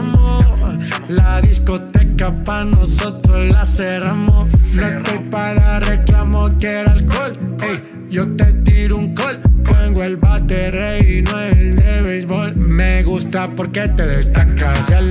cerramos. La discoteca pa' nosotros la cerramos. No estoy para reclamo, quiero alcohol. Ey, yo te tiro un call. Tengo el bate rey y no el de béisbol. Me gusta porque te destacas.